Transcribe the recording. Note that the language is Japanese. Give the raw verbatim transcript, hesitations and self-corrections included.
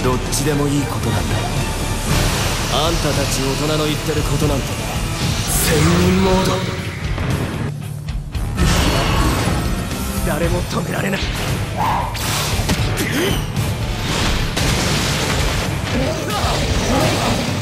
どっちでもいいことなんだ。あんたたち大人の言ってることなんて専任モード。誰も止められない。うっ